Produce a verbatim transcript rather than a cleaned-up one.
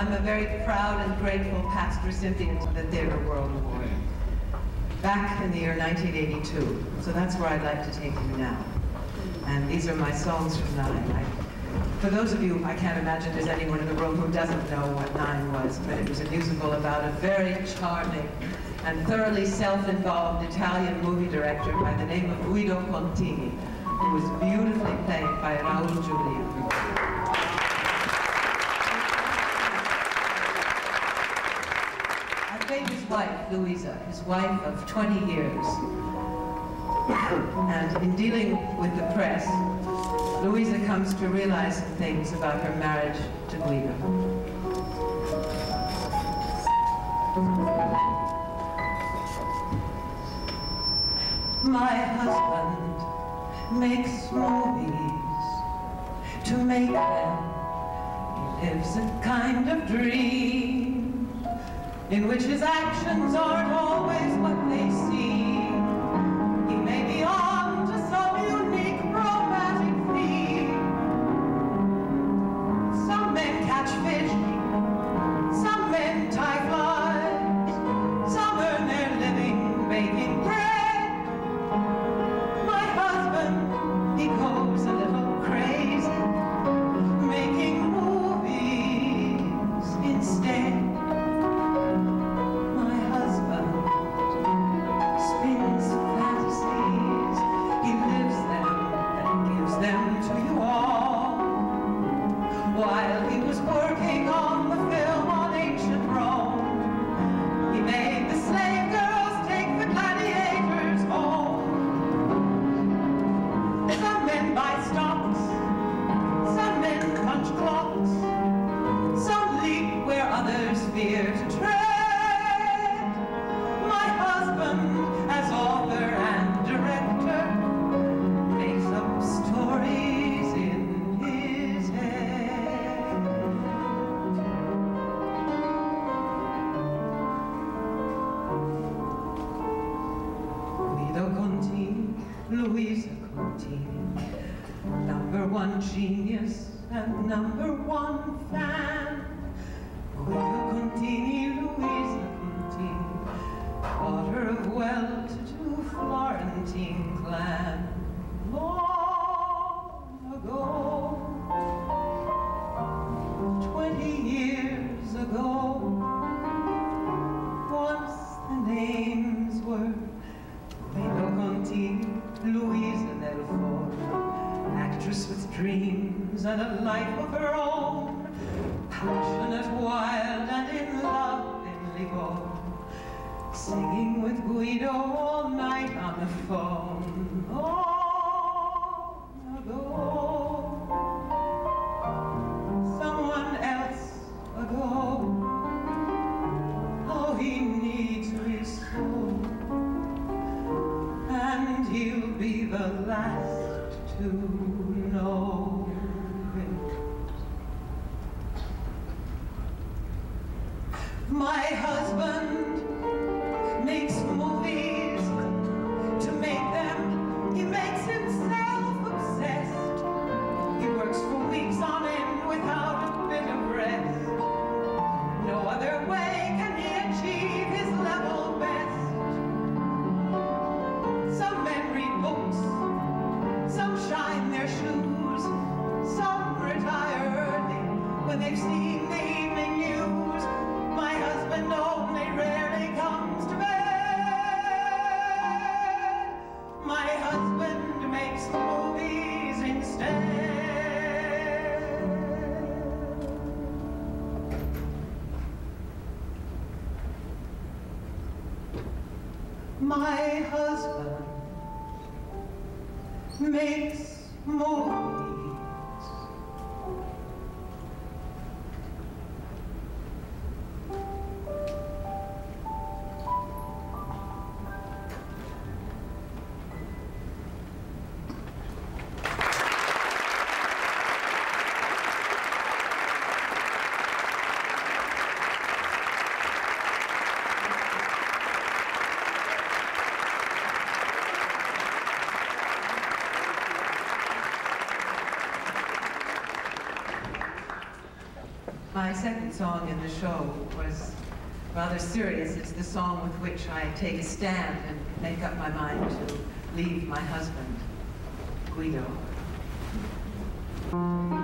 I'm a very proud and grateful past recipient of the Theatre World Award, back in the year nineteen eighty-two. So that's where I'd like to take you now. And these are my songs from Nine. I, for those of you, I can't imagine there's anyone in the room who doesn't know what Nine was, but it was a musical about a very charming and thoroughly self-involved Italian movie director by the name of Luisa Contini, who was beautifully played by Raul Julia. I played his wife, Luisa, his wife of twenty years. And in dealing with the press, Luisa comes to realize some things about her marriage to Guido. My husband makes movies to make them. He lives a kind of dream in which his actions aren't always what they seem. He may be on to some unique romantic theme. Some men catch fish, some men tie flies, some earn their living baking bread. My husband, he goes a little crazy, making movies instead. My husband spins fantasies, he lives them and gives them to you all. While he was working on the film on ancient Rome, he made the slave girls take the gladiators home. Some men buy stocks, some men punch clocks, some leap where others fear to tread. My husband, as author and director, makes up stories in his head. Guido Contini, Luisa Contini, number one genius and number one fan. Guido Contini, Luisa Contini, daughter of well-to-do Florentine clan. Long ago, twenty years ago, once the names were Guido Contini, Luisa del Forno, actress with dreams and a life of her own, passionate, wild, and in love in Livorno, singing with Guido all night on the phone. Long ago, someone else ago, oh, he needs me so, and he'll be the last to know it. My husband makes movies to make them. He makes himself obsessed. He works for weeks on end without a bit of rest. No other way can he achieve his level best. Some men read books, some shine their shoes, some retire early when they've seen the evening news. My husband only rarely comes to bed. My husband makes movies instead. My husband makes movies. My second song in the show was rather serious. It's the song with which I take a stand and make up my mind to leave my husband, Guido.